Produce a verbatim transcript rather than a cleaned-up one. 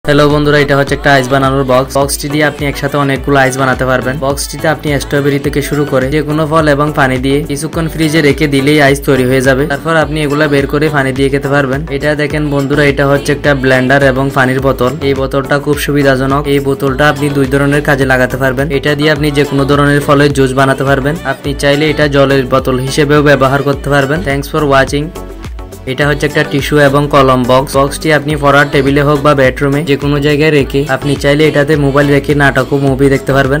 Hello বন্ধুরা, এটা হচ্ছে একটা আইস বানানোর বক্স। বক্সটি দিয়ে আপনি একসাথে অনেকগুলো আইস বানাতে পারবেন। বক্সটিতে আপনি স্ট্রবেরি থেকে শুরু করে যে কোনো ফল এবং পানি দিয়ে কিছুক্ষণ ফ্রিজে রেখে দিলেই আইস তৈরি হয়ে যাবে। তারপর আপনি এগুলা বের করে পানি দিয়ে খেতে পারবেন। এটা দেখেন বন্ধুরা, এটা হচ্ছে একটা ব্লেন্ডার এবং পানির বোতল। এই বোতলটা খুব সুবিধাজনক। এই বোতলটা আপনি দুই ধরনের কাজে লাগাতে পারবেন। এটা দিয়ে আপনি যে কোনো ধরনের ফলের জুস বানাতে পারবেন। আপনি চাইলে এটা জলের বোতল হিসেবেও ব্যবহার করতে পারবেন। Thanks for watching. এটা হচ্ছে একটা টিস্যু এবং কলম বক্স। বক্সটি আপনি পড়ার টেবিলে হোক বা বেডরুমে যে কোনো জায়গায় রেখে আপনি চাইলে এটাতে মোবাইল রেখে নাটক ও মুভি দেখতে পারবেন।